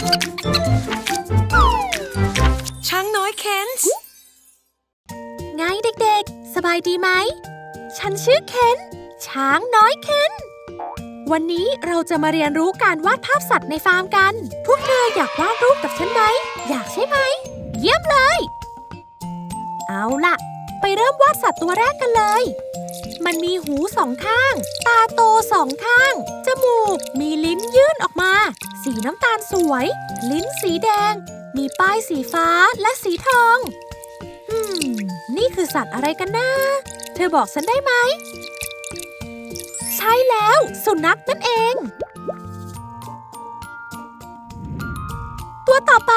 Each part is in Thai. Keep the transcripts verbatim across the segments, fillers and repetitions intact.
ช้างน้อยเคนส์ไงเด็กๆสบายดีไหมฉันชื่อเคนช้างน้อยเคนวันนี้เราจะมาเรียนรู้การวาดภาพสัตว์ในฟาร์มกันพวกเธออยากวาดรูปกับฉันไหมอยากใช่ไหมเยี่ยมเลยเอาล่ะไปเริ่มวาดสัตว์ตัวแรกกันเลยมันมีหูสองข้างตาโตสองข้างจมูกมีลิ้นยื่นออกมาสีน้ำตาลสวยลิ้นสีแดงมีป้ายสีฟ้าและสีทองอืมนี่คือสัตว์อะไรกันนะเธอบอกฉันได้ไหมใช่แล้วสุนัขนั่นเองตัวต่อไป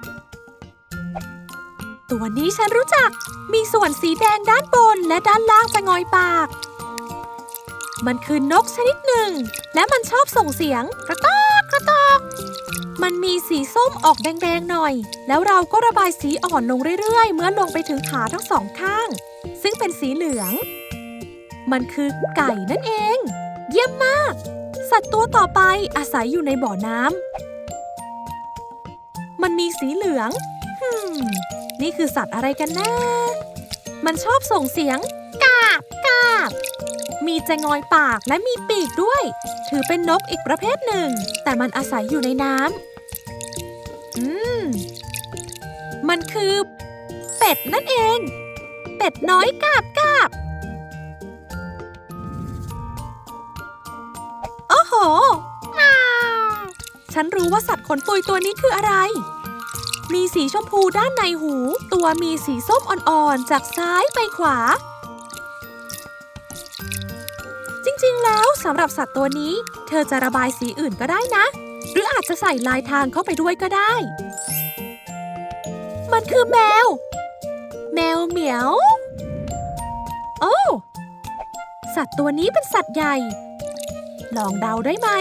ตัวนี้ฉันรู้จักมีส่วนสีแดงด้านบนและด้านล่างจะงอยปากมันคือนกชนิดหนึ่งและมันชอบส่งเสียงกระตอกกระตอกมันมีสีส้มออกแดงๆหน่อยแล้วเราก็ระบายสีอ่อนลงเรื่อยๆเมื่อลงไปถึงขาทั้งสองข้างซึ่งเป็นสีเหลืองมันคือไก่นั่นเองเยี่ยมมากสัตว์ตัวต่อไปอาศัยอยู่ในบ่อน้ำมันมีสีเหลืองฮึมนี่คือสัตว์อะไรกันนะมันชอบส่งเสียงกาบกาบมีจะงอยปากและมีปีกด้วยถือเป็นนกอีกประเภทหนึ่งแต่มันอาศัยอยู่ในน้ำอืมมันคือเป็ดนั่นเองเป็ดน้อยกาบกาบโอ้โหฉันรู้ว่าสัตว์ขนปุยตัวนี้คืออะไรมีสีชมพูด้านในหูตัวมีสีส้มอ่อนๆจากซ้ายไปขวาจริงๆแล้วสำหรับสัตว์ตัวนี้เธอจะระบายสีอื่นก็ได้นะหรืออาจจะใส่ลายทางเข้าไปด้วยก็ได้มันคือแมวแมวเหมียวโอ้สัตว์ตัวนี้เป็นสัตว์ใหญ่ลองเดาได้ไหม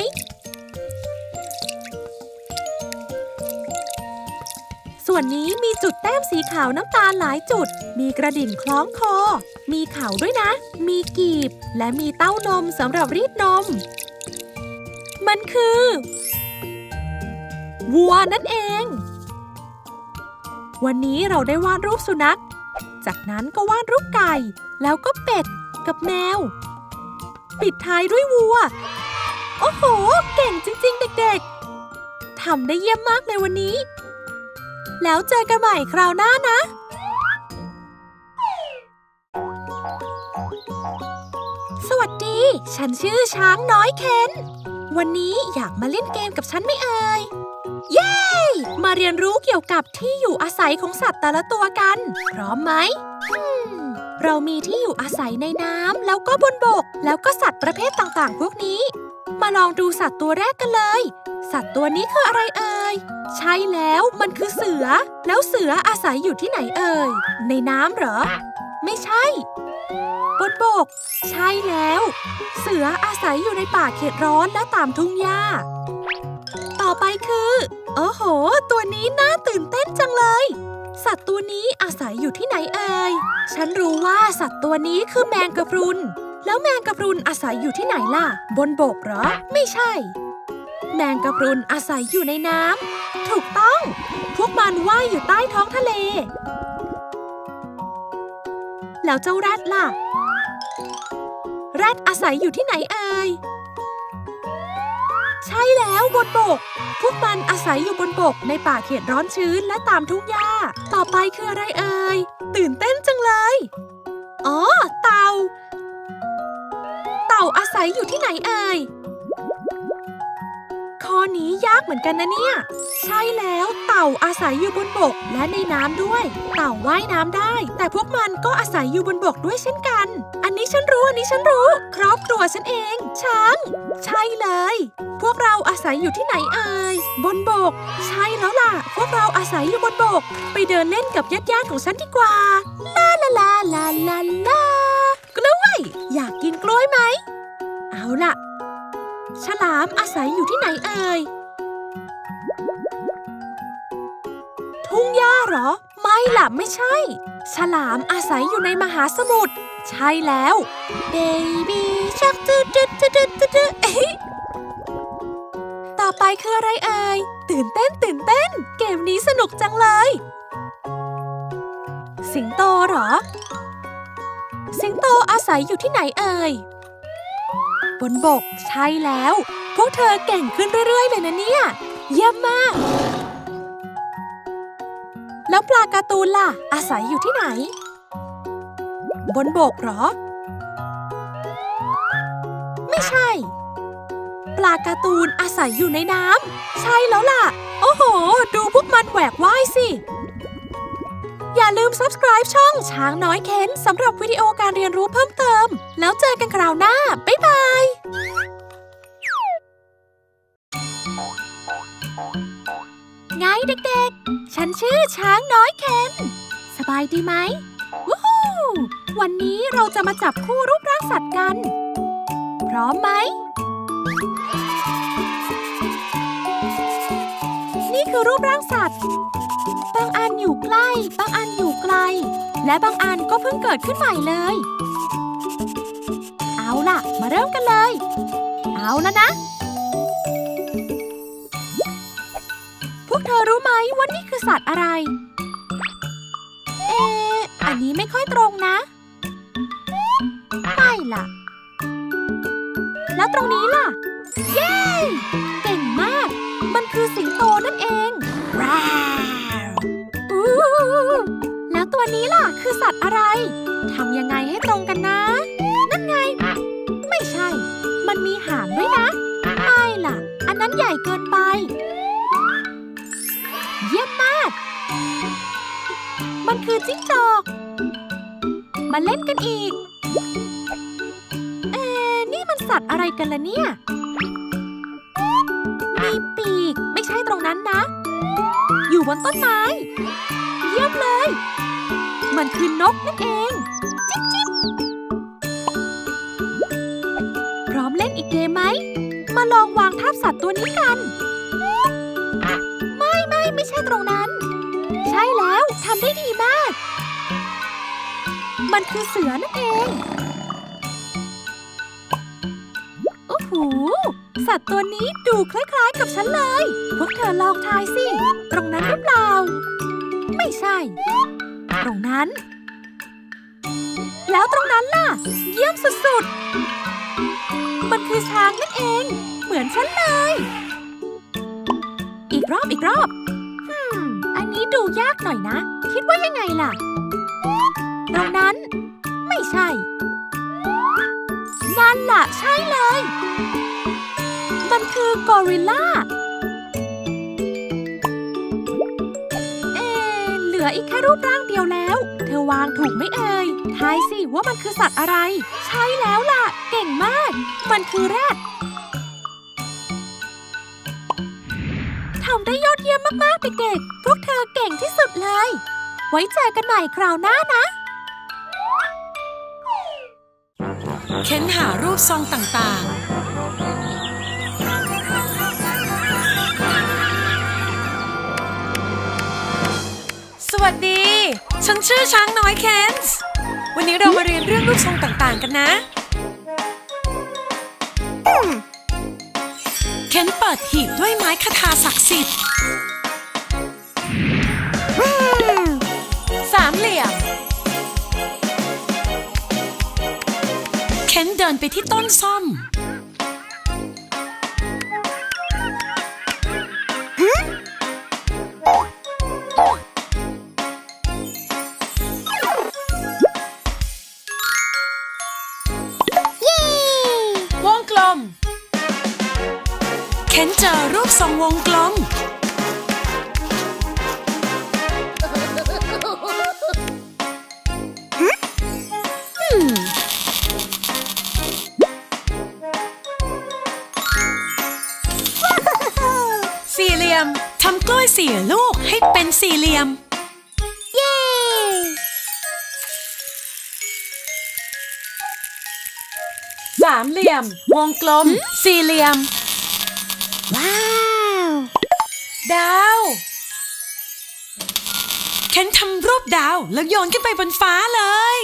ส่วนนี้มีจุดแต้มสีขาวน้ำตาลหลายจุดมีกระดิ่งคล้องคอมีเขาด้วยนะมีกีบและมีเต้านมสำหรับรีดนมมันคือวัวนั่นเองวันนี้เราได้วาดรูปสุนัขจากนั้นก็วาดรูปไก่แล้วก็เป็ดกับแมวปิดท้ายด้วยวัวโอ้โหเก่งจริงๆเด็กๆทำได้เยี่ยมมากในวันนี้แล้วเจอกันใหม่คราวหน้านะสวัสดีฉันชื่อช้างน้อยเคนวันนี้อยากมาเล่นเกมกับฉันไหมเอ่ยเย้มาเรียนรู้เกี่ยวกับที่อยู่อาศัยของสัตว์แต่ละตัวกันพร้อมไหมเรามีที่อยู่อาศัยในน้ำแล้วก็บนบกแล้วก็สัตว์ประเภทต่างๆพวกนี้มาลองดูสัตว์ตัวแรกกันเลยสัตว์ตัวนี้คืออะไรเอ่ยใช่แล้วมันคือเสือแล้วเสืออาศัยอยู่ที่ไหนเอ่ยในน้ำเหรอไม่ใช่บนบกใช่แล้วเสืออาศัยอยู่ในป่าเขตร้อนและตามทุ่งหญ้าต่อไปคือโอ้โหตัวนี้น่าตื่นเต้นจังเลยสัตว์ตัวนี้อาศัยอยู่ที่ไหนเอ่ยฉันรู้ว่าสัตว์ตัวนี้คือแมงกะพรุนแล้วแมงกะพรุนอาศัยอยู่ที่ไหนล่ะบนบกเหรอไม่ใช่แมงกะพรุนอาศัยอยู่ในน้ำถูกต้องพวกมันว่ายอยู่ใต้ท้องทะเลแล้วเจ้าแรดล่ะแรดอาศัยอยู่ที่ไหนเอ่ยใช่แล้วบนบกพวกมันอาศัยอยู่บนบกในป่าเขตร้อนชื้นและตามทุ่งหญ้าต่อไปคืออะไรเอ่ยตื่นเต้นจังเลยอ๋อเต่าเต่าอาศัยอยู่ที่ไหนเอ่ยข้อนี้ยากเหมือนกันนะเนี่ยใช่แล้วเต่าอาศัยอยู่บนบกและในน้ำด้วยเต่าว่ายน้ำได้แต่พวกมันก็อาศัยอยู่บนบกด้วยเช่นกันอันนี้ฉันรู้อันนี้ฉันรู้ครอบครัวฉันเองช้างใช่เลยพวกเราอาศัยอยู่ที่ไหนเอ่ยบนบกใช่แล้วล่ะพวกเราอาศัยอยู่บนบกไปเดินเล่นกับญาติๆของฉันดีกว่าลาลาลาลาลาลากล้วยอยากกินกล้วยไหมเอาล่ะฉลามอาศัยอยู่ที่ไหนเอ่ยทุ่งหญ้าเหรอไม่ล่ะไม่ใช่ฉลามอาศัยอยู่ในมหาสมุทรใช่แล้วเบบี้ชักจืดจืดจืดจืด แต่ต่อไปคืออะไรเอ่ยตื่นเต้นตื่นเต้นเกมนี้สนุกจังเลยสิงโตเหรอสิงโตอาศัยอยู่ที่ไหนเอ่ยบนบกใช่แล้วพวกเธอเก่งขึ้นเรื่อยๆเลยนะเนี่ยเยี่ยมมากแล้วปลาการ์ตูนล่ะอาศัยอยู่ที่ไหนบนบกเหรอไม่ใช่ปลาการ์ตูนอาศัยอยู่ในน้ำใช่แล้วล่ะโอ้โหดูพวกมันแหวกว่ายสิอย่าลืม ซับสไครบ์ ช่องช้างน้อยเคนสำหรับวิดีโอการเรียนรู้เพิ่มเติมแล้วเจอกันคราวหน้าบ๊ายบายไงเด็กๆฉันชื่อช้างน้อยเคนสบายดีไหมวู้ฮู้วันนี้เราจะมาจับคู่รูปร่างสัตว์กันพร้อมไหมนี่คือรูปร่างสัตว์บางอันอยู่ใกล้บางอันอยู่ไกลและบางอันก็เพิ่งเกิดขึ้นใหม่เลยเอาล่ะมาเริ่มกันเลยเอาแล้วนะพวกเธอรู้ไหมว่านี่คือสัตว์อะไรเอ๊ะอันนี้ไม่ค่อยตรงนะไม่ล่ะแล้วตรงนี้ล่ะเย้เก่งมากมันคือสิงโตนั่นเองว้าวอู้แล้วตัวนี้ล่ะคือสัตว์อะไรทำยังไงให้ตรงกันนะนั่นไงไม่ใช่มันมีหางด้วยนะไม่ล่ะอันนั้นใหญ่เกินไปเยี่ยมมากมันคือจิ้งจอกมาเล่นกันอีกเอ๊ะนี่มันสัตว์อะไรกันล่ะเนี่ยมีปีกไม่ใช่ตรงนั้นนะอยู่บนต้นไม้เยี่ยมเลยมันคือนกนั่นเองจิ๊บจิ๊บพร้อมเล่นอีกเกมไหมมาลองวางทับสัตว์ตัวนี้กันไม่ไม่ไม่ใช่ตรงนั้นใช่แล้วทำได้ดีมากมันคือเสือนั่นเองโอ้โหสัตว์ตัวนี้ดูคล้ายๆกับฉันเลยพวกเธอลองทายสิตรงนั้นหรือเปล่าไม่ใช่ตรงนั้นแล้วตรงนั้นล่ะเยี่ยมสุดๆมันคือช้างนั่นเองเหมือนฉันเลยอีกรอบอีกรอบฮึมอันนี้ดูยากหน่อยนะคิดว่ายังไงล่ะตรงนั้นไม่ใช่นั่นล่ะใช่เลยมันคือกอริลลาเอ๊ะเหลืออีกแค่รูปร่างเดียวแล้วเธอวางถูกไหมเอ่ยทายสิว่ามันคือสัตว์อะไรใช่แล้วล่ะเก่งมากมันคือแรดทำได้ยอดเยี่ยมมากๆเด็กๆพวกเธอเก่งที่สุดเลยไว้เจอกันใหม่คราวหน้านะเค้นหารูปทรงต่างๆสวัสดีฉันชื่อช้างน้อยเคนส์วันนี้เรามาเรียนเรื่องรูปทรงต่างๆกันนะเคนเปิดหีบด้วยไม้คทาศักดิ์สิทธิ์สามเหลี่ยมเคนเดินไปที่ต้นส้มวงกลมเคนเจอรูปทรงวงกลมสี่เหลี่ยมทำกล้วยสี่ลูกให้เป็นสี่เหลี่ยมเย้สามเหลี่ยมวงกลมสี่เหลี่ยมว้าวดาวเคนทำรูปดาวแล้วโยนขึ้นไปบนฟ้าเลย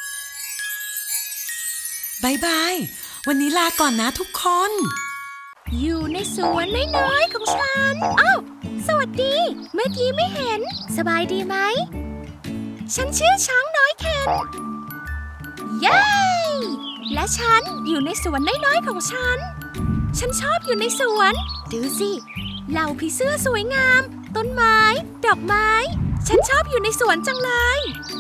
บายบายวันนี้ลาก่อนนะทุกคนอยู่ในสวนน้อยๆของฉันอ้าวสวัสดีเมื่อกี้ไม่เห็นสบายดีไหมฉันชื่อช้างน้อยเคนเย้และฉันอยู่ในสวนน้อยๆของฉันฉันชอบอยู่ในสวนดูสิเหล่าผีเสื้อสวยงามต้นไม้ดอกไม้ฉันชอบอยู่ในสวนจังเลย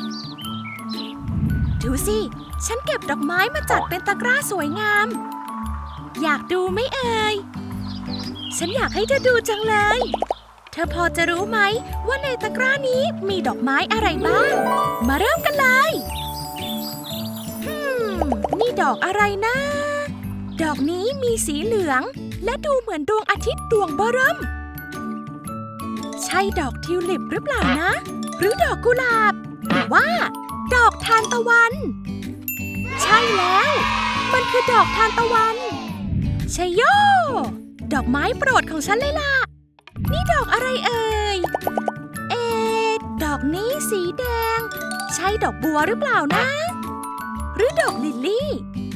ดูสิฉันเก็บดอกไม้มาจัดเป็นตะกร้าสวยงามอยากดูไหมเอ่ยฉันอยากให้เธอดูจังเลยเธอพอจะรู้ไหมว่าในตะกร้านี้มีดอกไม้อะไรบ้างมาเริ่มกันเลยฮึมนี่ดอกอะไรนะดอกนี้มีสีเหลืองและดูเหมือนดวงอาทิตย์ดวงเบ้อเริ่มใช่ดอกทิวลิปหรือเปล่านะหรือดอกกุหลาบหรือว่าดอกทานตะวันใช่แล้วมันคือดอกทานตะวันชัยโยดอกไม้โปรดของฉันเลยล่ะนี่ดอกอะไรเอ่ยเอ๊ะดอกนี้สีแดงใช่ดอกบัวหรือเปล่านะหรือดอกลิลลี่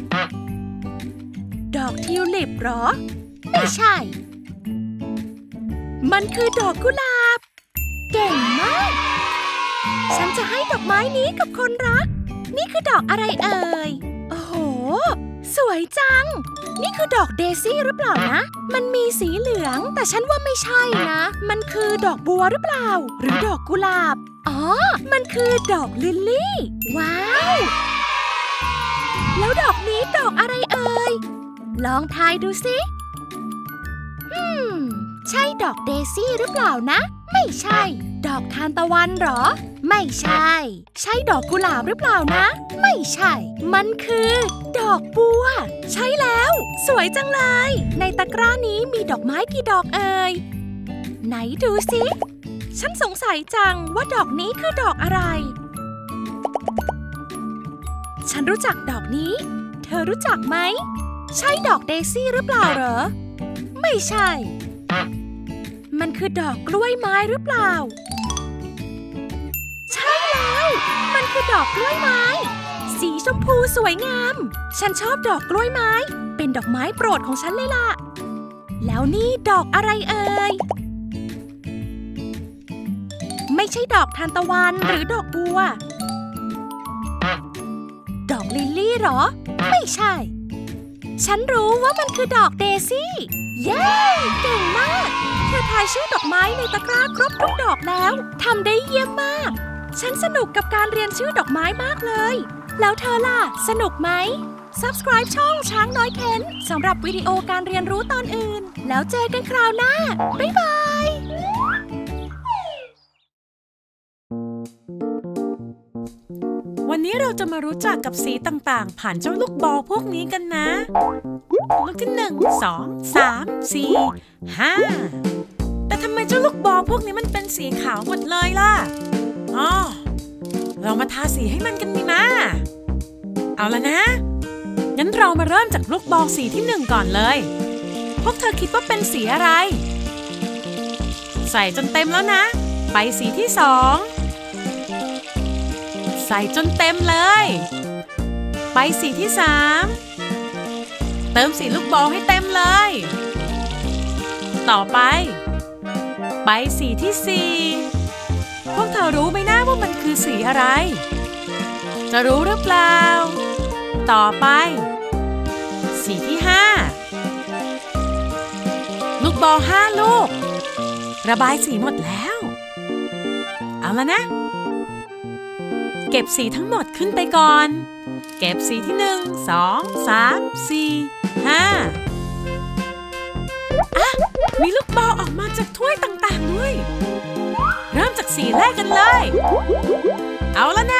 ดอกทิวลิปหรอไม่ใช่มันคือดอกกุหลาบเก่งมากฉันจะให้ดอกไม้นี้กับคนรักนี่คือดอกอะไรเอ่ยโอ้โหสวยจังนี่คือดอกเดซี่หรือเปล่านะมันมีสีเหลืองแต่ฉันว่าไม่ใช่นะมันคือดอกบัวหรือเปล่าหรือดอกกุหลาบอ๋อมันคือดอกลิลลี่ว้าวแล้วดอกนี้ดอกอะไรเอ่ยลองทายดูสิฮึมใช่ดอกเดซี่หรือเปล่านะไม่ใช่ดอกทานตะวันหรอไม่ใช่ใช่ดอกกุหลาบหรือเปล่านะไม่ใช่มันคือดอกบัวใช่แล้วสวยจังเลยในตะกร้านี้มีดอกไม้กี่ดอกเอ่ยไหนดูสิฉันสงสัยจังว่าดอกนี้คือดอกอะไรฉันรู้จักดอกนี้เธอรู้จักไหมใช่ดอกเดซี่หรือเปล่าเหรอไม่ใช่มันคือดอกกล้วยไม้หรือเปล่าใช่แล้วมันคือดอกกล้วยไม้สีชมพูสวยงามฉันชอบดอกกล้วยไม้เป็นดอกไม้โปรดของฉันเลยล่ะแล้วนี่ดอกอะไรเอ่ยไม่ใช่ดอกทานตะวันหรือดอกบัวดอกลิลลี่หรอไม่ใช่ฉันรู้ว่ามันคือดอกเดซี่เย้เก่งมากเธอทายชื่อดอกไม้ในตะกร้าครบทุกดอกแล้วทำได้เยี่ยมมากฉันสนุกกับการเรียนชื่อดอกไม้มากเลยแล้วเธอล่ะสนุกไหม Subscribe ช่องช้างน้อยเคนสำหรับวิดีโอการเรียนรู้ตอนอื่นแล้วเจอกันคราวหน้าบ๊ายบายวันนี้เราจะมารู้จักกับสีต่างๆผ่านเจ้าลูกบอลพวกนี้กันนะลูกที่หนึ่ง สอง สาม สี่ ห้าแต่ทำไมเจ้าลูกบอลพวกนี้มันเป็นสีขาวหมดเลยล่ะอ๋อเรามาทาสีให้มันกันดีมาเอาละนะงั้นเรามาเริ่มจากลูกบอลสีที่หนึ่งก่อนเลยพวกเธอคิดว่าเป็นสีอะไรใส่จนเต็มแล้วนะไปสีที่สองใส่จนเต็มเลยไปสีที่สามเติมสีลูกบอลให้เต็มเลยต่อไปไปสีที่สี่พวกเธอรู้ไหมนะว่ามันคือสีอะไรจะรู้หรือเปล่าต่อไปสีที่ห้าลูกบอลห้าลูกระบายสีหมดแล้วเอาละนะเก็บสีทั้งหมดขึ้นไปก่อนเก็บสีที่หนึ่ง สอง สาม สี่ ห้าอ่ะมีลูกบอลออกมาจากถ้วยต่างๆด้วยเริ่มจากสีแรกกันเลยเอาละนะ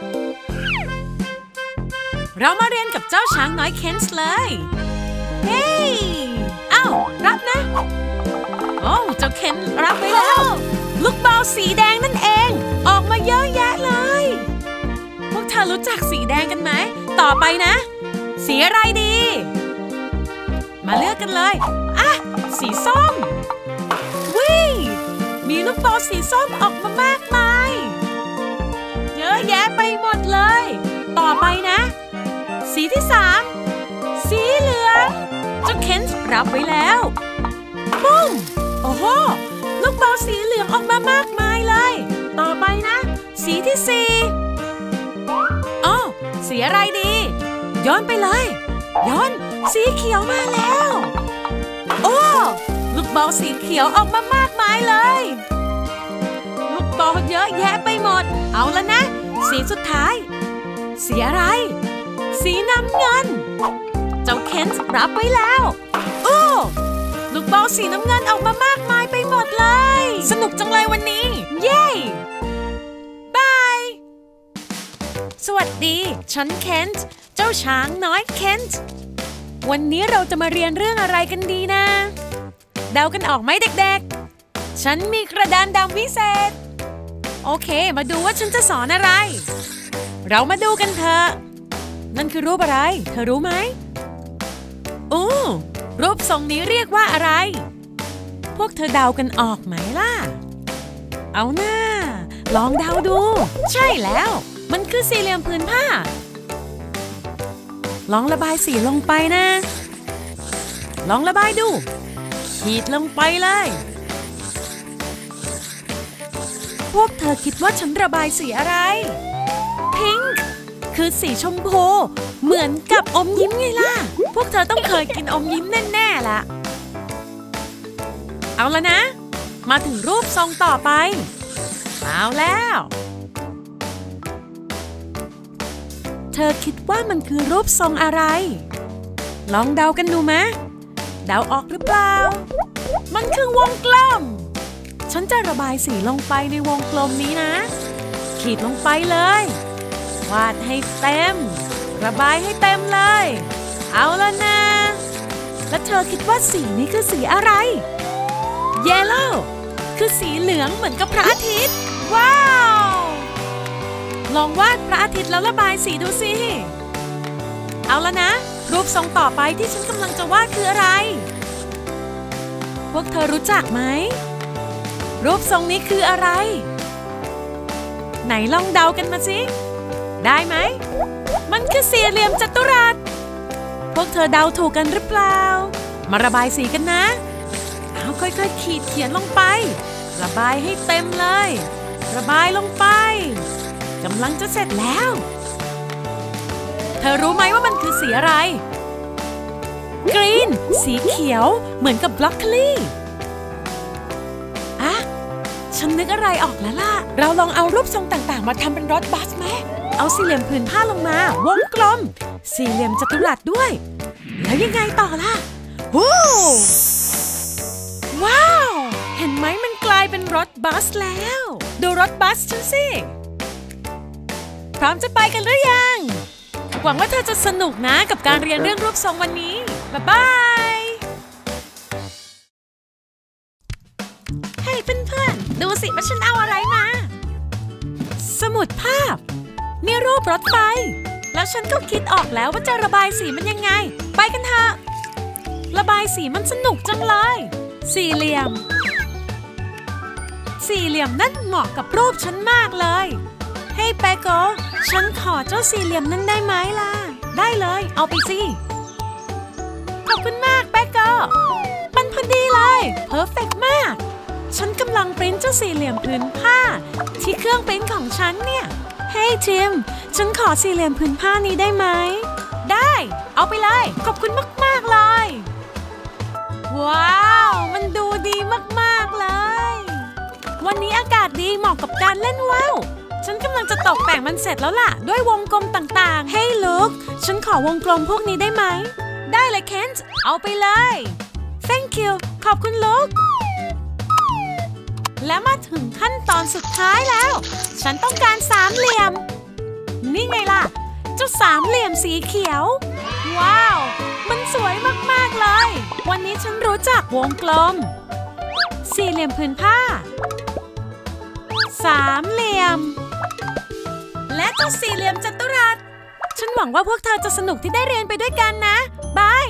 เรามาเรียนกับเจ้าช้างน้อยเคนส์เลยเฮ้ยเอ้ารับนะโอ้เจ้าเคนรับไปแล้วลูกบอลสีแดงนั่นเองออกมาเยอะแยะเลยพวกเธอรู้จักสีแดงกันไหมต่อไปนะสีอะไรดีมาเลือกกันเลยอ่ะสีส้มวิมีลูกบอลสีส้มออกมามากมายเยอะแยะไปหมดเลยต่อไปนะสีที่สามสีเหลืองเจ้าเคนนส์รับไว้แล้วปุ้มโอ้โหลูกบอลสีเหลืองออกมามากมายเลยต่อไปนะสีที่สี่อ๋อสีอะไรดีย้อนไปเลยย้อนสีเขียวมาแล้วโอ้ลูกบอลสีเขียวออกมามากมายเลยลูกบอลเยอะแยะไปหมดเอาละนะสีสุดท้ายสีอะไรสีน้ำเงินเจ้าเคนส์รับไว้แล้วโอ้ลูกบอลสีน้ำเงินออกมามากมายไปหมดเลยสนุกจังเลยวันนี้เย้บายสวัสดีฉันเคนส์เจ้าช้างน้อยเคนส์วันนี้เราจะมาเรียนเรื่องอะไรกันดีนะเดากันออกไหมเด็กๆฉันมีกระดานดำวิเศษโอเคมาดูว่าฉันจะสอนอะไรเรามาดูกันเถอะนั่นคือรูปอะไรเธอรู้ไหมอู้รูปทรงนี้เรียกว่าอะไรพวกเธอเดากันออกไหมล่ะเอาหน้าลองเดาดูใช่แล้วมันคือสี่เหลี่ยมผืนผ้าลองระบายสีลงไปนะลองระบายดูขีดลงไปเลยพวกเธอคิดว่าฉันระบายสีอะไรพิงค์คือสีชมพูเหมือนกับอมยิ้มไงล่ะพวกเธอต้องเคยกินอมยิ้มแน่ๆล่ะเอาละนะมาถึงรูปทรงต่อไปเอาแล้วเธอคิดว่ามันคือรูปทรงอะไรลองเดากันดูไหมเดาออกหรือเปล่ามันคือวงกลมฉันจะระบายสีลงไปในวงกลมนี้นะขีดลงไปเลยวาดให้เต็มระบายให้เต็มเลยเอาละนะแล้วเธอคิดว่าสีนี้คือสีอะไร Yellow คือสีเหลืองเหมือนกับพระอาทิตย์ว้าวลองวาดพระอาทิตย์แล้วระบายสีดูสิเอาละนะรูปทรงต่อไปที่ฉันกำลังจะวาดคืออะไรพวกเธอรู้จักไหมรูปทรงนี้คืออะไรไหนลองเดากันมาสิได้ไหมมันคือสี่เหลี่ยมจัตุรัสพวกเธอเดาถูกกันหรือเปล่ามาระบายสีกันนะเอาค่อยๆขีดเขียนลงไประบายให้เต็มเลยระบายลงไปกำลังจะเสร็จแล้วเธอรู้ไหมว่ามันคือสีอะไรกรีนสีเขียวเหมือนกับบล็อกโคลี่อะฉันนึกอะไรออกแล้วล่ะเราลองเอารูปทรงต่างๆมาทำเป็นรถบัสไหมเอาสี่เหลี่ยมผืนผ้าลงมาวงกลมสี่เหลี่ยมจัตุรัสด้วยแล้วยังไงต่อล่ะโอ้ว้าวเห็นไหมมันกลายเป็นรถบัสแล้วดูรถบัสฉันสิพร้อมจะไปกันหรือยังหวังว่าเธอจะสนุกนะกับการเรียนเรื่องรูปทรงวันนี้บ๊ายบายเฮ้ยเพื่อนๆดูสิว่าฉันเอาอะไรมาสมุดภาพนี่รูปรถไฟแล้วฉันก็คิดออกแล้วว่าจะระบายสีมันยังไงไปกันเถอะระบายสีมันสนุกจังเลยสี่เหลี่ยมสี่เหลี่ยมนั่นเหมาะกับรูปฉันมากเลยเฮ้ยเปโกฉันขอเจ้าสี่เหลี่ยมนั้นได้ไหมล่ะได้เลยเอาไปสิขอบคุณมากเปโกมันพอดีเลยเพอร์เฟกต์มากฉันกำลังปริ้นเจ้าสี่เหลี่ยมผืนผ้าที่เครื่องปริ้นของฉันเนี่ยเฮ้ยทิมฉันขอสี่เหลี่ยมผืนผ้านี้ได้ไหมได้เอาไปเลยขอบคุณมากๆเลยว้าวมันดูดีมากๆเลยวันนี้อากาศดีเหมาะกับการเล่นว่าวฉันกำลังจะตกแต่งมันเสร็จแล้วล่ะด้วยวงกลมต่างๆเฮ้ยลูกฉันขอวงกลมพวกนี้ได้ไหมได้เลยเคนส์เอาไปเลย thank you ขอบคุณลูกและมาถึงขั้นตอนสุดท้ายแล้วฉันต้องการสามเหลี่ยมนี่ไงล่ะเจ้าสามเหลี่ยมสีเขียวว้าวมันสวยมากๆเลยวันนี้ฉันรู้จักวงกลมสี่เหลี่ยมผืนผ้าสามเหลี่ยมและเจ้าสี่เหลี่ยมจัตุรัสฉันหวังว่าพวกเธอจะสนุกที่ได้เรียนไปด้วยกันนะบาย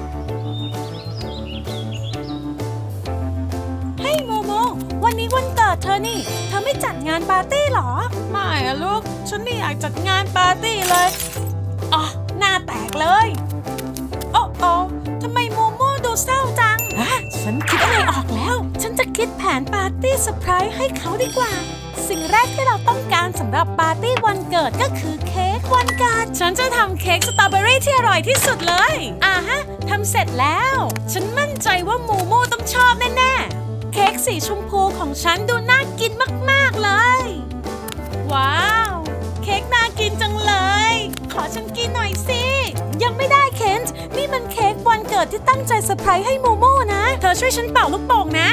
เฮ้ยโมโมวันนี้วันเกิดดเธอนี่เธอไม่จัดงานปาร์ตี้หรอไม่อะลูกฉันไม่อยากจัดงานปาร์ตี้เลยอ๋อหน้าแตกเลยโอ้โอ้ทำไมโมโม่ดูเศร้าจังอ่ะฉันคิดอะไรออกแล้วฉันจะคิดแผนปาร์ตี้เซอร์ไพรส์ให้เขาดีกว่าสิ่งแรกที่เราต้องการสำหรับปาร์ตี้วันเกิดก็คือเค้กวันเกิดฉันจะทำเค้กสตรอเบอรี่ที่อร่อยที่สุดเลยอ่าฮะทำเสร็จแล้วฉันมั่นใจว่าโมโม่ต้องชอบแน่ๆเค้กสีชมพูของฉันดูน่ากินมากๆเลยว้าวเค้กน่ากินจังเลยขอฉันกินหน่อยสิยังไม่ได้เคนนี่มันเค้กวันเกิดที่ตั้งใจเซอร์ไพรส์ให้โมโม่นะเธอช่วยฉันเป่าลูกโป่งนะ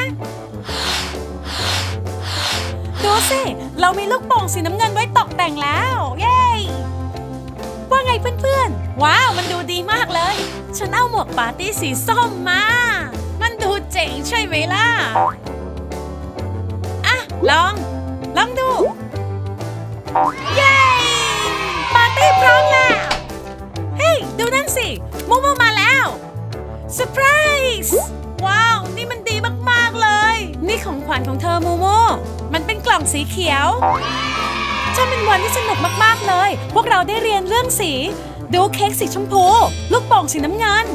ดูสิเรามีลูกโป่งสีน้ำเงินไว้ตกแต่งแล้วเย้ว่าไงเพื่อนๆว้าวมันดูดีมากเลยฉันเอาหมวกปาร์ตี้สีส้มมามันดูเจ๋งใช่ไหมล่ะอ่ะลองลองดูเย้ปาร์ตี้พร้อมแล้วเฮ้ยดูนั่นสิโมโมมาแล้วเซอร์ไพรส์ว้าวนี่มันดีมากๆเลยนี่ของขวัญของเธอโมโมมันเป็นกล่องสีเขียวจะเป็นวันที่สนุกมากๆเลยพวกเราได้เรียนเรื่องสีดูเค้กสีชมพูลูกโป่งสีน้ำเงิน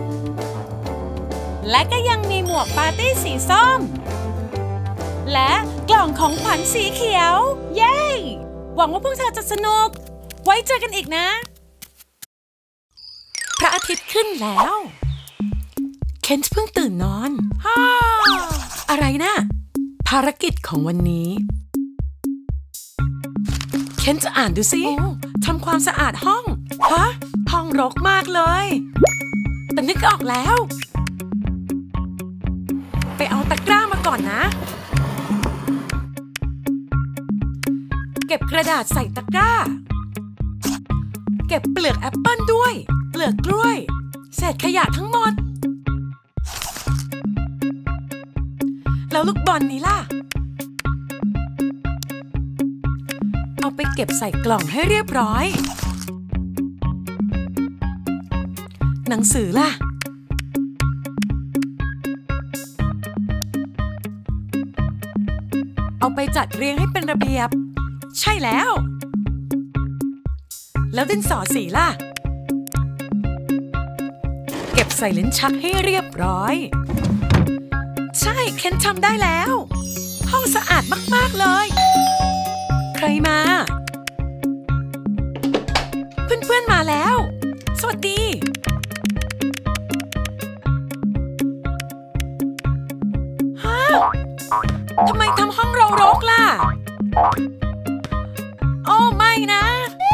และก็ยังมีหมวกปาร์ตี้สีส้มและกล่องของขวัญสีเขียวเย้หวังว่าพวกเธอจะสนุกไว้เจอกันอีกนะพระอาทิตย์ขึ้นแล้วเคนเพิ่งตื่นนอนฮ่าอะไรนะภารกิจของวันนี้เคนจะอ่านดูสิทำความสะอาดห้องฮะห้องรกมากเลยแต่นึกออกแล้วไปเอาตะกร้ามาก่อนนะเก็บกระดาษใส่ตะกร้าเก็บเปลือกแอปเปิ้ลด้วยเปลือกกล้วยเศษขยะทั้งหมดแล้วลูกบอลนี้ล่ะเอาไปเก็บใส่กล่องให้เรียบร้อยหนังสือล่ะเอาไปจัดเรียงให้เป็นระเบียบใช่แล้วแล้วดินสอสีล่ะเก็บใส่ลิ้นชักให้เรียบร้อยใช่เคนทำได้แล้วห้องสะอาดมากๆเลยใครมาเพื่อนๆมาแล้วสวัสดีฮะทำไมทำห้องเรารกล่ะโอ้ไม่นะ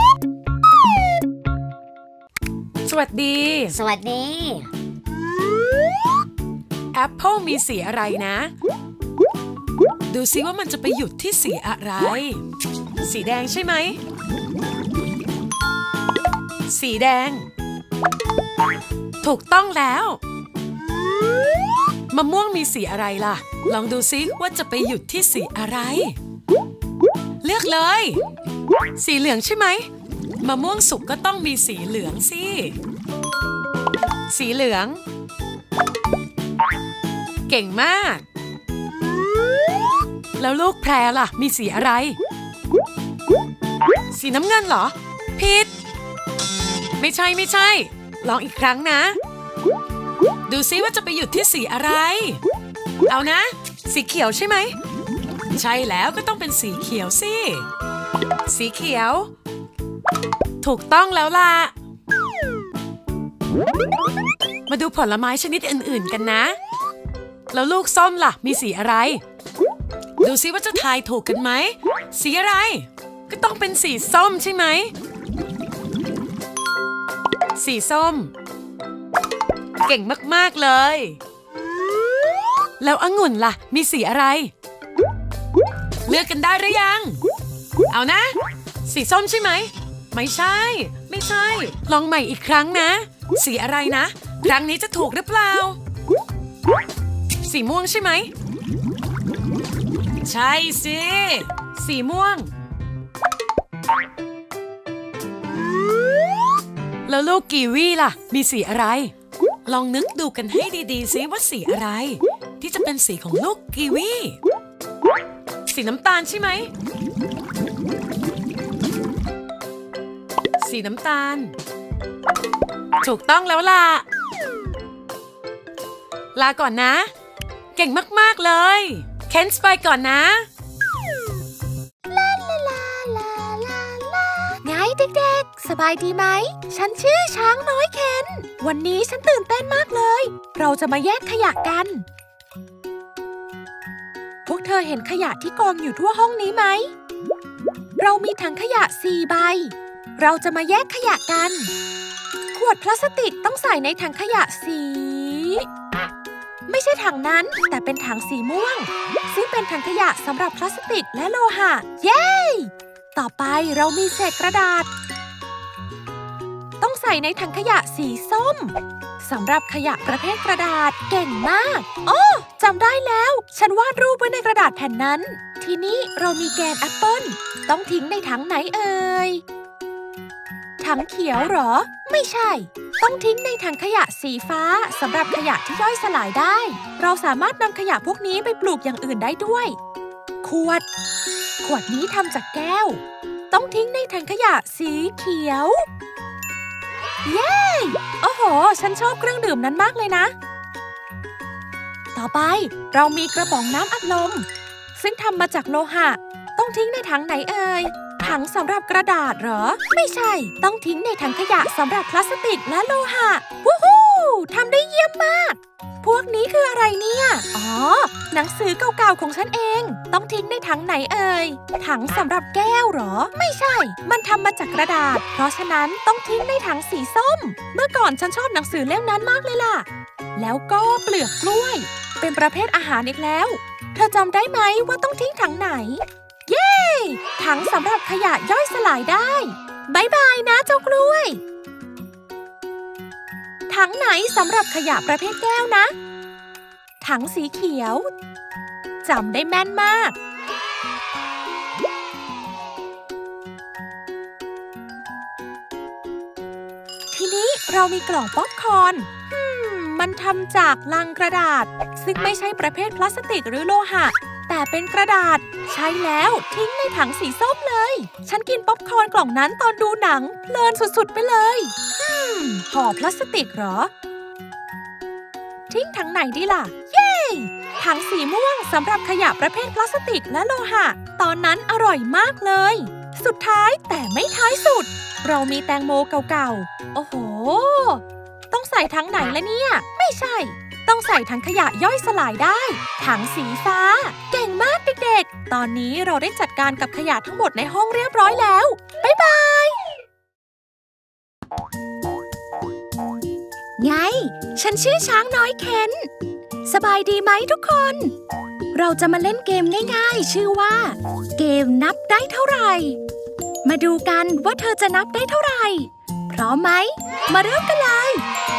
สวัสดีสวัสดีแอปเปิลมีสีอะไรนะดูซิว่ามันจะไปหยุดที่สีอะไรสีแดงใช่ไหมสีแดงถูกต้องแล้วมะม่วงมีสีอะไรล่ะลองดูซิว่าจะไปหยุดที่สีอะไรเลือกเลยสีเหลืองใช่ไหมมะม่วงสุกก็ต้องมีสีเหลืองสิสีเหลืองเก่งมากแล้วลูกแพรล่ะมีสีอะไรสีน้ำเงินเหรอผิดไม่ใช่ไม่ใช่ลองอีกครั้งนะดูซิว่าจะไปหยุดที่สีอะไรเอานะสีเขียวใช่ไหมใช่แล้วก็ต้องเป็นสีเขียวสิสีเขียวถูกต้องแล้วล่ะมาดูผลไม้ชนิดอื่นๆกันนะแล้วลูกส้มล่ะมีสีอะไรดูซิว่าจะทายถูกกันไหมสีอะไรก็ต้องเป็นสีส้มใช่ไหมสีส้มเก่งมากๆเลยแล้วองุ่นล่ะมีสีอะไรเลือกกันได้หรือยังเอานะสีส้มใช่ไหมไม่ใช่ไม่ใช่ลองใหม่อีกครั้งนะสีอะไรนะครั้งนี้จะถูกหรือเปล่าสีม่วงใช่ไหมใช่สิสีม่วงแล้วลูกกีวีล่ะมีสีอะไรลองนึกดูกันให้ดีๆซิว่าสีอะไรที่จะเป็นสีของลูกกีวีสีน้ำตาลใช่ไหมสีน้ำตาลถูกต้องแล้วล่ะลาก่อนนะเก่งมากๆเลยเคนส์ไปก่อนนะลาลาลาลาลาลาไงเด็กๆสบายดีไหมฉันชื่อช้างน้อยเคนวันนี้ฉันตื่นเต้นมากเลยเราจะมาแยกขยะกันพวกเธอเห็นขยะที่กองอยู่ทั่วห้องนี้ไหมเรามีถังขยะสี่ใบเราจะมาแยกขยะกันขวดพลาสติกต้องใส่ในถังขยะสีไม่ใช่ถังนั้นแต่เป็นถังสีม่วงซึ่งเป็นถังขยะสำหรับพลาสติกและโลหะเย้ต่อไปเรามีเศษกระดาษต้องใส่ในถังขยะสีส้มสำหรับขยะประเภทกระดาษเก่งมากโอ้จำได้แล้วฉันวาดรูปไว้ในกระดาษแผ่นนั้นทีนี้เรามีแกนแอปเปิ้ลต้องทิ้งในถังไหนเอ่ยถังเขียวหรอไม่ใช่ต้องทิ้งในถังขยะสีฟ้าสำหรับขยะที่ย่อยสลายได้เราสามารถนำขยะพวกนี้ไปปลูกอย่างอื่นได้ด้วยขวดขวดนี้ทำจากแก้วต้องทิ้งในถังขยะสีเขียวเย้โอ้โหฉันชอบเครื่องดื่มนั้นมากเลยนะต่อไปเรามีกระป๋องน้ำอัดลมซึ่งทำมาจากโลหะต้องทิ้งในถังไหนเอ่ยถังสำหรับกระดาษเหรอไม่ใช่ต้องทิ้งในถังขยะสำหรับพลาสติกและโลหะวู้ฮู้ทำได้เยี่ยมมากพวกนี้คืออะไรเนี่ยอ๋อหนังสือเก่าๆของฉันเองต้องทิ้งในถังไหนเอ่ยถังสำหรับแก้วเหรอไม่ใช่มันทำมาจากกระดาษเพราะฉะนั้นต้องทิ้งในถังสีส้มเมื่อก่อนฉันชอบหนังสือเล่มนั้นมากเลยล่ะแล้วก็เปลือกกล้วยเป็นประเภทอาหารอีกแล้วเธอจำได้ไหมว่าต้องทิ้งถังไหนเย้ถังสำหรับขยะย่อยสลายได้บ๊ายบายนะเจ้ากล้วยถังไหนสำหรับขยะประเภทแก้วนะถังสีเขียวจำได้แม่นมากทีนี้เรามีกล่องป๊อปคอร์นมันทำจากลังกระดาษซึ่งไม่ใช่ประเภทพลาสติกหรือโลหะแต่เป็นกระดาษใช้แล้วทิ้งในถังสีส้มเลยฉันกินป๊อปคอร์นกล่องนั้นตอนดูหนังเพลินสุดๆไปเลยอืมห่อพลาสติกเหรอทิ้งถังไหนดีล่ะเย้ถังสีม่วงสำหรับขยะประเภทพลาสติกและโลหะตอนนั้นอร่อยมากเลยสุดท้ายแต่ไม่ท้ายสุดเรามีแตงโมเก่าๆโอ้โหต้องใส่ถังไหนละเนี่ยไม่ใช่ต้องใส่ถังขยะย่อยสลายได้ถังสีฟ้าเก่งมากเด็กๆตอนนี้เราได้จัดการกับขยะทั้งหมดในห้องเรียบร้อยแล้วบ๊ายบายไงฉันชื่อช้างน้อยเคนสบายดีไหมทุกคนเราจะมาเล่นเกมง่ายๆชื่อว่าเกมนับได้เท่าไหร่มาดูกันว่าเธอจะนับได้เท่าไหร่พร้อมไหมมาเริ่มกันเลย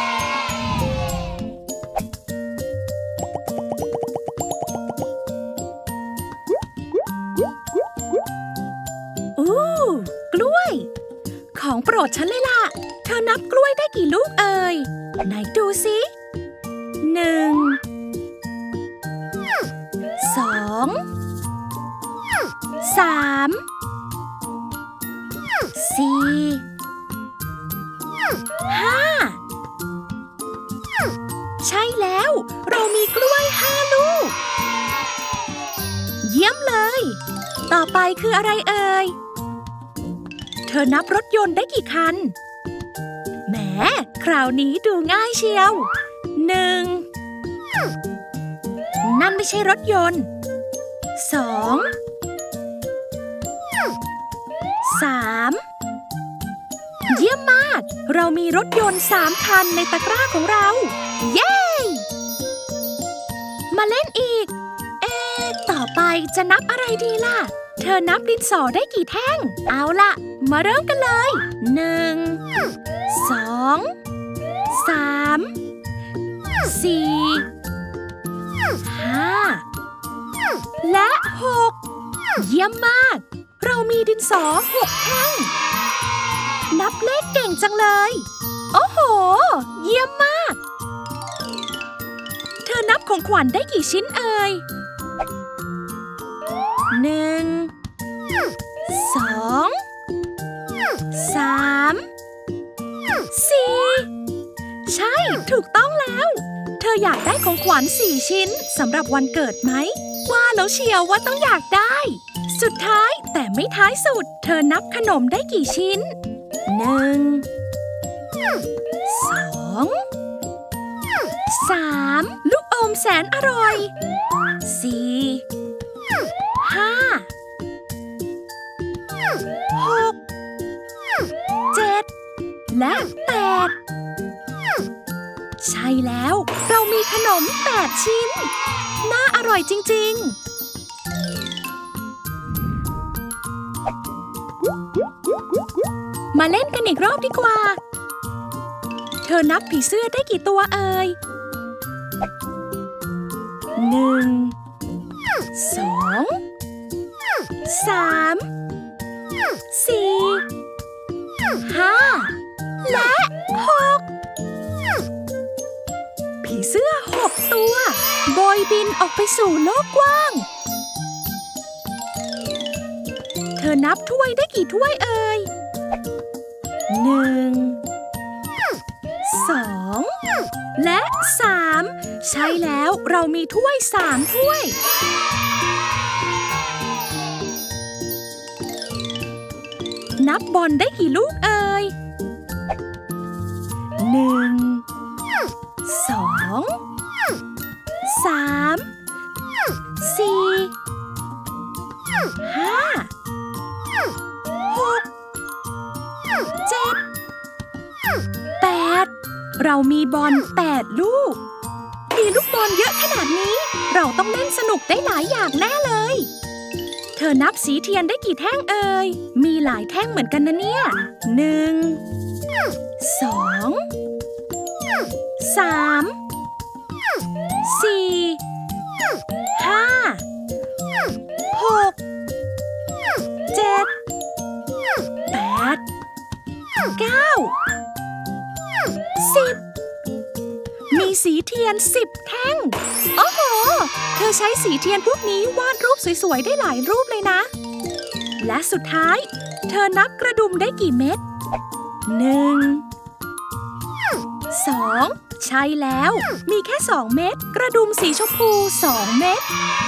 กล้วยของโปรดฉันเลยล่ะเธอนับกล้วยได้กี่ลูกเอ่ยไหนดูสิหนึ่งสองสามสี่ห้าใช่แล้วเรามีกล้วยห้าลูกเยี่ยมเลยต่อไปคืออะไรเอ่ยเธอนับรถยนต์ได้กี่คันแหมคราวนี้ดูง่ายเชียวหนึ่งนั่นไม่ใช่รถยนต์สองสามเยี่ยมมากเรามีรถยนต์สามคันในตะกร้าของเราเย้มาเล่นอีกเอ๊ะต่อไปจะนับอะไรดีล่ะเธอนับดินสอได้กี่แท่งเอาล่ะมาเริ่มกันเลยหนึ่งสองสามสี่ห้าและหกเยี่ยมมากเรามีดินสอหกแท่งนับเลขเก่งจังเลยโอ้โหเยี่ยมมากเธอนับของขวัญได้กี่ชิ้นเอ่ยหนึ่งสองสามสี่ใช่ถูกต้องแล้วเธออยากได้ของขวัญสี่ชิ้นสำหรับวันเกิดไหมว่าแล้วเชียวว่าต้องอยากได้สุดท้ายแต่ไม่ท้ายสุดเธอนับขนมได้กี่ชิ้นหนึ่งสองสามลูกอมแสนอร่อยสี่ห้าหกเจ็ดและแปดใช่แล้วเรามีขนมแปดชิ้นน่าอร่อยจริงๆมาเล่นกันอีกรอบดีกว่าเธอนับผีเสื้อได้กี่ตัวเอ่ยหนึ่งสองสามสี่ห้าและหกผีเสื้อหกตัวโบยบินออกไปสู่โลกกว้างเธอนับถ้วยได้กี่ถ้วยเอ่ยหนึ่งสองและสามใช่แล้วเรามีถ้วยสามถ้วยนับบอลได้กี่ลูกเอ่ยหนึ่งสองสามสี่ห้าหกเจ็ดแปดเรามีบอลแปดลูกมีลูกบอลเยอะขนาดนี้เราต้องเล่นสนุกได้หลายอย่างแน่เลยเธอนับสีเทียนได้กี่แท่งเอ่ยมีหลายแท่งเหมือนกันนะเนี่ยหนึ่งสองสามสี่ห้าหกเจ็ดแปดเก้าสิบมีสีเทียนสิบแท่งโอ้โหเธอใช้สีเทียนพวกนี้วาดรูปสวยๆได้หลายรูปเลยนะและสุดท้ายเธอนับกระดุมได้กี่เม็ดหนึ่งสองใช่แล้วมีแค่สองเม็ดกระดุมสีชมพูสองเม็ด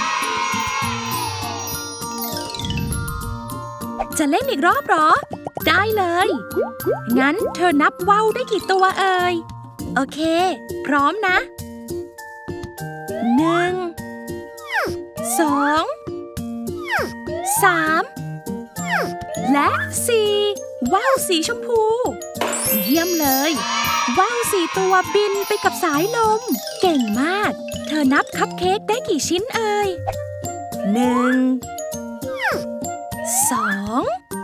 จะเล่นอีกรอบหรอได้เลยงั้นเธอนับว่าวได้กี่ตัวเอ่ยโอเคพร้อมนะหนึ่งสองสามและสี่ว่าวสีชมพูเยี่ยมเลยว่าวสี่ตัวบินไปกับสายลมเก่งมากเธอนับคัพเค้กได้กี่ชิ้นเอ่ยหนึ่งสอง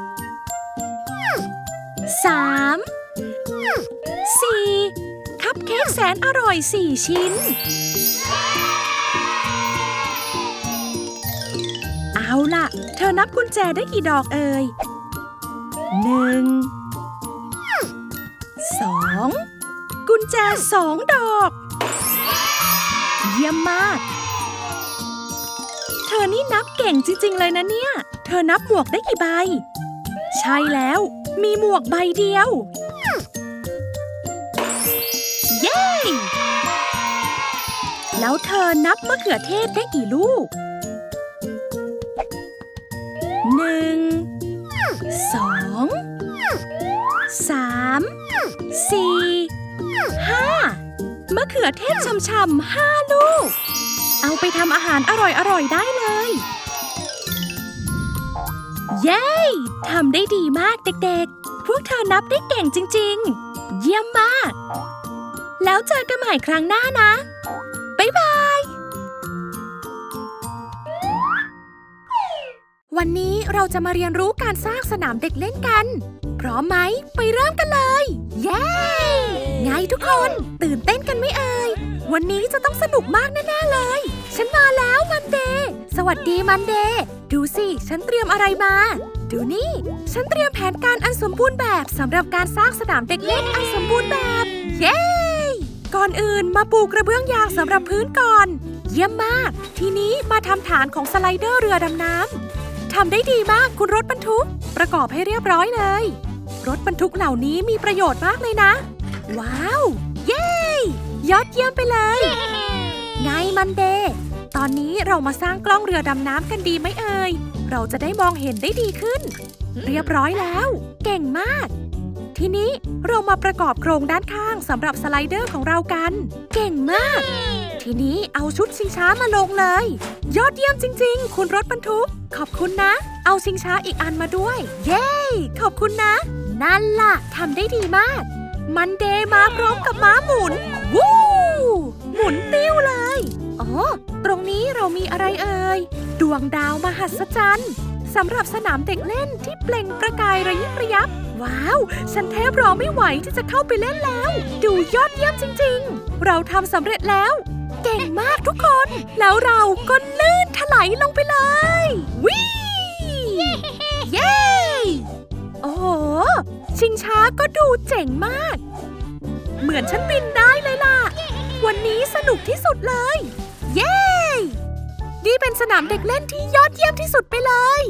สามสี่คัพเค้กแสนอร่อยสี่ชิ้นเอาล่ะเธอนับกุญแจได้กี่ดอกเอ่ยหนึ่งสองกุญแจสองดอกเยี่ยมมากเธอนี่นับเก่งจริงๆเลยนะเนี่ยเธอนับหมวกได้กี่ใบใช่แล้วมีหมวกใบเดียวเย้แล้วเธอนับมะเขือเทศได้กี่ลูกหนึ่งสองสามสี่ห้ามะเขือเทศช่ำๆห้าลูกเอาไปทำอาหารอร่อยๆได้เลยเย้ทำได้ดีมากเด็กๆพวกเธอนับได้เก่งจริงๆเยี่ยมมากแล้วเจอกันใหม่ครั้งหน้านะบ๊ายบายวันนี้เราจะมาเรียนรู้การสร้างสนามเด็กเล่นกันพร้อมไหมไปเริ่มกันเลยเย้ไงทุกคนตื่นเต้นกันไหมเอ่ยวันนี้จะต้องสนุกมากแน่ๆเลยฉันมาแล้วมันเดย์สวัสดีมันเดย์ดูสิฉันเตรียมอะไรมาดูนี่ฉันเตรียมแผนการอันสมบูรณ์แบบสำหรับการสร้างสนามเด็กเล่นอันสมบูรณ์แบบเย้ก่อนอื่นมาปูกระเบื้องยางสำหรับพื้นก่อนเยี่ยมมากทีนี้มาทำฐานของสไลเดอร์เรือดำน้ำทำได้ดีมากคุณรถบรรทุกประกอบให้เรียบร้อยเลยรถบรรทุกเหล่านี้มีประโยชน์มากเลยนะว้าวเย้ยอดเยี่ยมไปเลยไงมันเดย์ตอนนี้เรามาสร้างกล้องเรือดำน้ำกันดีไหมเอ่ยเราจะได้มองเห็นได้ดีขึ้นเรียบร้อยแล้วเก่งมากทีนี้เรามาประกอบโครงด้านข้างสำหรับสไลเดอร์ของเรากันเก่งมากทีนี้เอาชุดชิงช้ามาลงเลยยอดเยี่ยมจริงๆคุณรถบรรทุกขอบคุณนะเอาชิงช้าอีกอันมาด้วยเย้ขอบคุณนะนั่นล่ะทำได้ดีมากมันเดย์มาพร้อมกับม้าหมุนวู้หมุนติ้วเลยอ๋อตรงนี้เรามีอะไรเอ่ยดวงดาวมหัศจรรย์สำหรับสนามเด็กเล่นที่เปล่งประกายระยิบระยับว้าวฉันแทบรอไม่ไหวที่จะเข้าไปเล่นแล้วดูยอดเยี่ยมจริงๆเราทำสำเร็จแล้วเก่งมากทุกคนแล้วเราก็ลื่นถลายลงไปเลยวิเย้โอ้โหชิงช้าก็ดูเจ๋งมากเหมือนฉันบินได้เลยล่ะวันนี้สนุกที่สุดเลยเย้นี่เป็นสนามเด็กเล่นที่ยอดเยี่ยมที่สุดไปเลย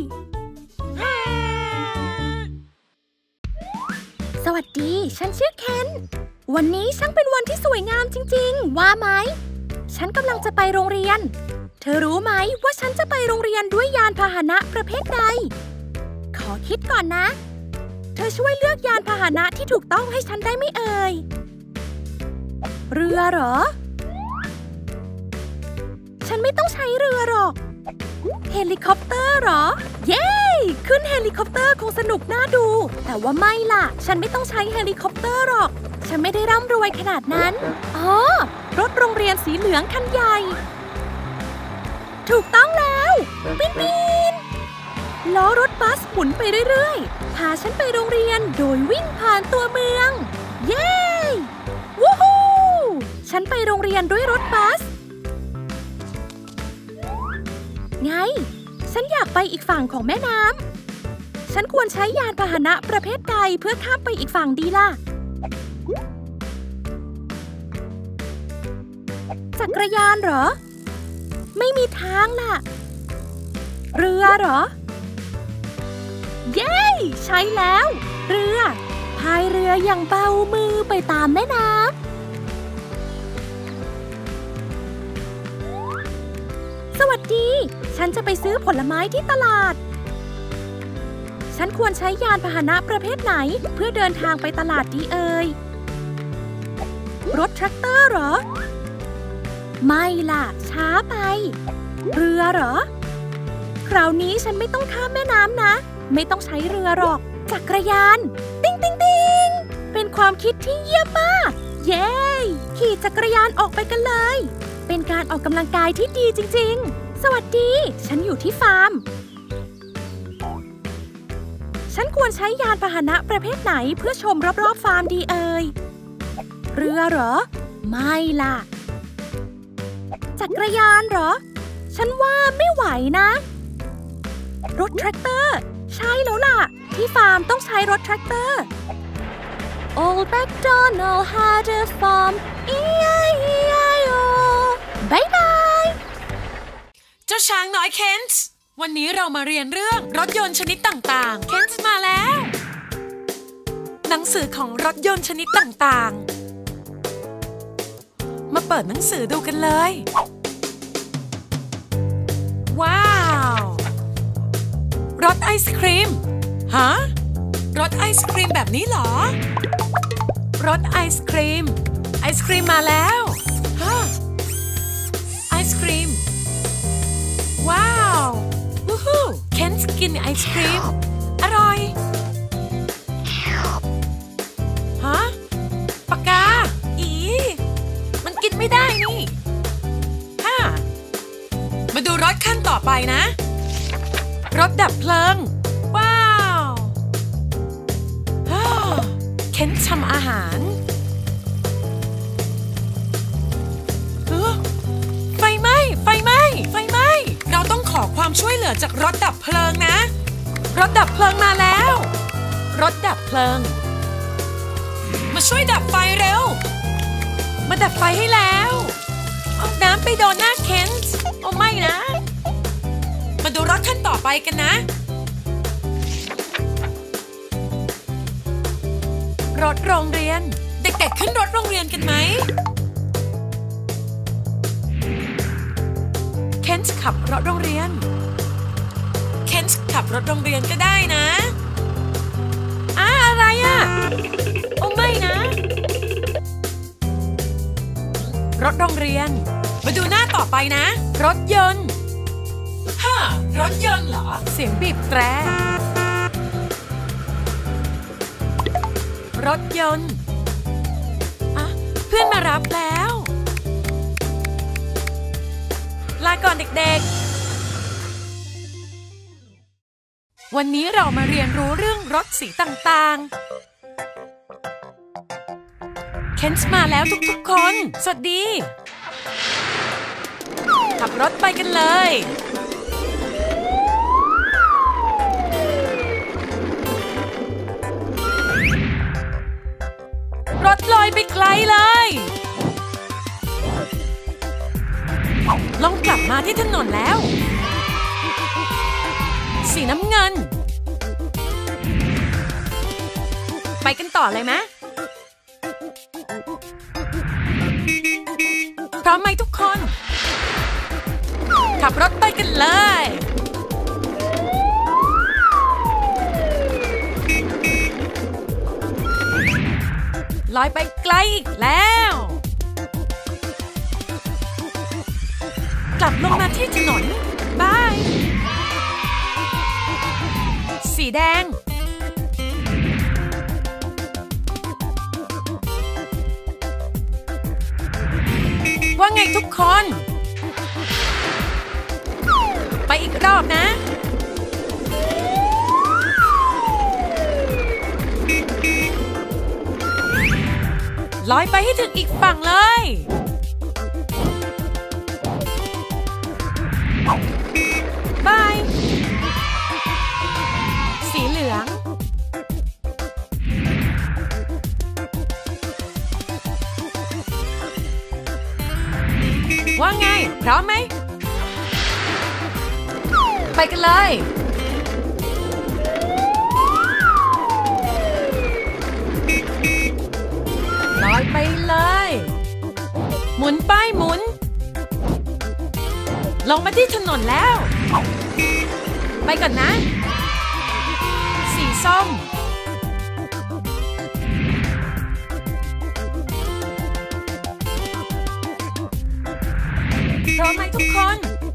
สวัสดีฉันชื่อเคนวันนี้ช่างเป็นวันที่สวยงามจริงๆว่าไหมฉันกำลังจะไปโรงเรียนเธอรู้ไหมว่าฉันจะไปโรงเรียนด้วยยานพาหนะประเภทใดขอคิดก่อนนะเธอช่วยเลือกยานพาหนะที่ถูกต้องให้ฉันได้ไหมเอ่ยเรือเหรอฉันไม่ต้องใช้เรือหรอกเฮลิคอปเตอร์เหรอเย้ขึ้นเฮลิคอปเตอร์คงสนุกน่าดูแต่ว่าไม่ล่ะฉันไม่ต้องใช้เฮลิคอปเตอร์หรอกฉันไม่ได้ร่ำรวยขนาดนั้นอ๋อรถโรงเรียนสีเหลืองคันใหญ่ถูกต้องแล้วปีนปีนล้อรถบัสหมุนไปเรื่อยๆพาฉันไปโรงเรียนโดยวิ่งผ่านตัวเมืองเย้วู้ฮู้ฉันไปโรงเรียนด้วยรถบัสไงฉันอยากไปอีกฝั่งของแม่น้ำฉันควรใช้ยานพาหนะประเภทใดเพื่อข้ามไปอีกฝั่งดีล่ะจักรยานเหรอไม่มีทางล่ะเรือเหรอเย้ใช้แล้วเรือพายเรืออย่างเบามือไปตามแม่น้ำสวัสดีฉันจะไปซื้อผลไม้ที่ตลาดฉันควรใช้ยานพาหนะประเภทไหนเพื่อเดินทางไปตลาดดีเอ่ยรถแทรกเตอร์เหรอไม่ล่ะช้าไปเรือเหรอคราวนี้ฉันไม่ต้องข้ามแม่น้ำนะไม่ต้องใช้เรือหรอกจักรยานติ๊งติ๊งติ๊งเป็นความคิดที่เยี่ยมมากเย้ขี่จักรยานออกไปกันเลยเป็นการออกกำลังกายที่ดีจริงๆสวัสดีฉันอยู่ที่ฟาร์มฉันควรใช้ยานพาหนะประเภทไหนเพื่อชมรอบๆฟาร์มดีเอ่ยเรือเหรอไม่ล่ะจักรยานเหรอฉันว่าไม่ไหวนะรถแทรกเตอร์ใช่แล้วล่ะที่ฟาร์มต้องใช้รถแทรกเตอร์ Old MacDonald had a farm อี ไอ อี ไอ โอ บายบายเจ้าช้างน้อยเคนส์วันนี้เรามาเรียนเรื่องรถยนต์ชนิดต่างๆเคนส์มาแล้วหนังสือของรถยนต์ชนิดต่างๆมาเปิดหนังสือดูกันเลยว้าวรถไอศครีมฮะรถไอศครีมแบบนี้เหรอรถไอศครีมไอศครีมมาแล้วฮะไอศครีมว้าววู้ฮู้เคนส์กินไอศครีมอร่อยฮะปากกาอีมันกินไม่ได้นี่ฮะมาดูรถขั้นต่อไปนะรถดับเพลิงว้าวเคนส์ทำอาหารไฟไหม้ไฟไหม้ไฟไหม้เราต้องขอความช่วยเหลือจากรถดับเพลิงนะรถดับเพลิงมาแล้วรถดับเพลิงมาช่วยดับไฟเร็วมาดับไฟให้แล้วเอาน้ำไปโดนหน้าเคนส์โอ้ไม่นะมามาดูรถคันต่อไปกันนะรถโรงเรียนเด็กๆขึ้นรถโรงเรียนกันไหมเคนส์ขับรถโรงเรียนเคนส์ขับรถโรงเรียนก็ได้นะอ่ะอะไรอ่ะโอ้ไม่นะรถโรงเรียนมาดูหน้าต่อไปนะรถยนต์ฮ่ารถยนต์เหรอเสียงบีบแตรรถยนต์อ่ะเพื่อนมารับแล้วลาก่อนเด็กๆวันนี้เรามาเรียนรู้เรื่องรถสีต่างๆเคนส์มาแล้วทุกๆคนสวัสดีขับรถไปกันเลยรถลอยไปไกลเลยลองกลับมาที่ถนนแล้วสีน้ำเงินไปกันต่อเลยไหมพร้อมไหมทุกคนขับรถไปกันเลยลอยไปไกลอีกแล้วกลับลงมาที่ถนนบายสีแดงว่าไงทุกคนไปอีกรอบนะลอยไปให้ถึงอีกฝั่งเลยบายสีเหลืองว่าไงพร้อมไหมไปกันเลยลอยไปเลยหมุนป้ายหมุนลงมาที่ถนนแล้วไปก่อนนะสีส้มพร้อมไหมทุกคน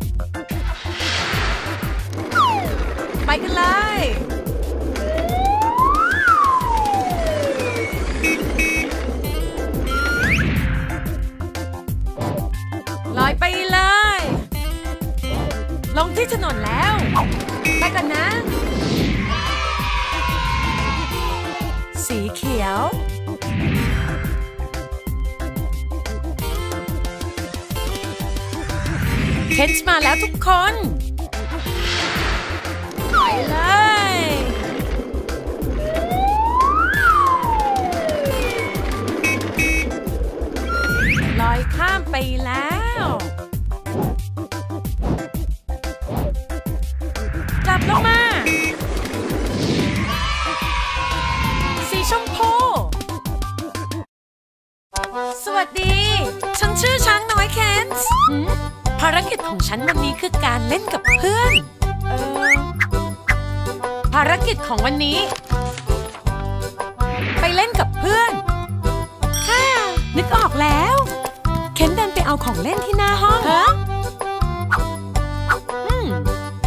ไปกันเลยลอยไปเลยลงที่ถนนแล้วไปกันนะสีเขียวเคนส์มาแล้วทุกคนไปเลยลอยข้ามไปแล้วกลับลงมาสีชมพูสวัสดีฉันชื่อช้างน้อยเคนส์ภารกิจของฉันวันนี้คือการเล่นกับเพื่อนเออภารกิจของวันนี้ไปเล่นกับเพื่อนฮ่านึกออกแล้วเคนเดินไปเอาของเล่นที่หน้าห้องฮะอืม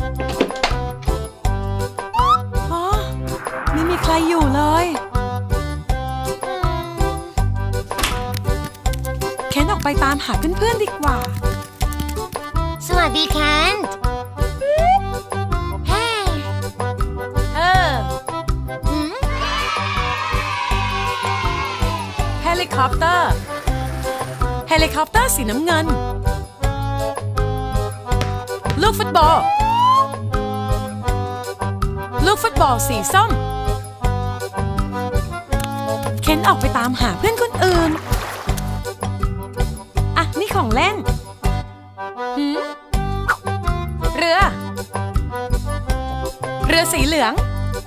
อ๋อไม่มีใครอยู่เลยเคนออกไปตามหาเพื่อนๆดีกว่าสวัสดีเคนเฮ้เออเฮลิคอปเตอร์เฮลิคอปเตอร์สีน้ำเงินลูกฟุตบอลลูกฟุตบอลสีส้มเคนออกไปตามหาเพื่อนคนอื่นอ่ะนี่ของเล่นหืมเรือสีเหลือง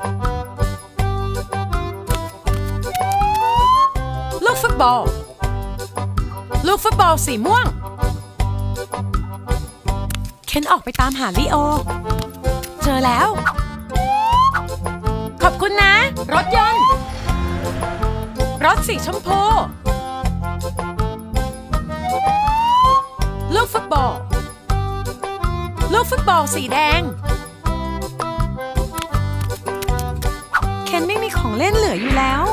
ลูกฟุตบอลลูกฟุตบอลสีม่วงเคนออกไปตามหาลีโอเจอแล้วขอบคุณนะรถยนต์รถสีชมพูลูกฟุตบอลลูกฟุตบอลสีแดงเคนไม่มีของเล่นเหลืออยู่แล้ว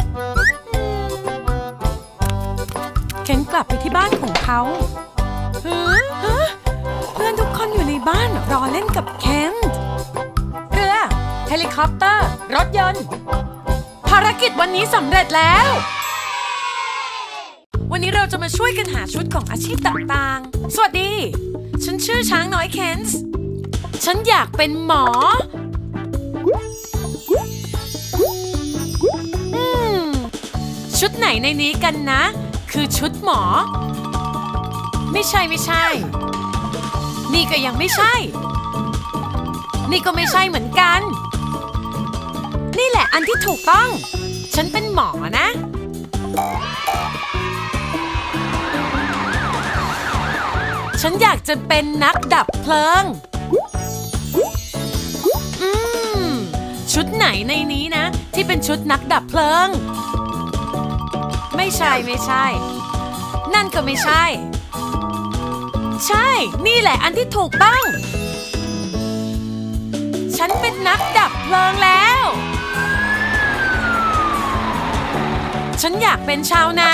เคนกลับไปที่บ้านของเขาเฮ้ยเฮ้ยเพื่อนทุกคนอยู่ในบ้านรอเล่นกับเคนเรือเฮลิคอปเตอร์รถยนต์ภารกิจวันนี้สำเร็จแล้ววันนี้เราจะมาช่วยกันหาชุดของอาชีพต่างๆสวัสดีฉันชื่อช้างน้อยเคนส์ฉันอยากเป็นหมออืมชุดไหนในนี้กันนะคือชุดหมอไม่ใช่ไม่ใช่นี่ก็ยังไม่ใช่นี่ก็ไม่ใช่เหมือนกันนี่แหละอันที่ถูกต้องฉันเป็นหมอนะฉันอยากจะเป็นนักดับเพลิงอืมชุดไหนในนี้นะที่เป็นชุดนักดับเพลิงไม่ใช่ไม่ใช่นั่นก็ไม่ใช่ใช่นี่แหละอันที่ถูกต้องฉันเป็นนักดับเพลิงแล้วฉันอยากเป็นชาวนา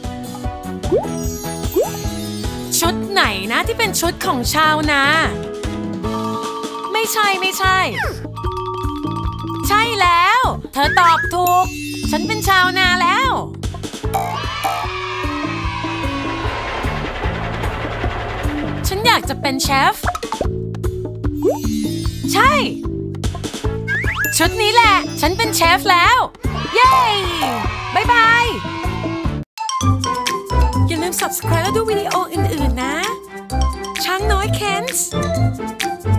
ชุดไหนนะที่เป็นชุดของชาวนาไม่ใช่ไม่ใช่ใช่แล้วเธอตอบถูกฉันเป็นชาวนาแล้วฉันอยากจะเป็นเชฟใช่ชุดนี้แหละฉันเป็นเชฟแล้วเย้บายบายอย่าลืม ซับสไครบ์ และดูวิดีโออื่นๆนะช้างน้อยเคนส์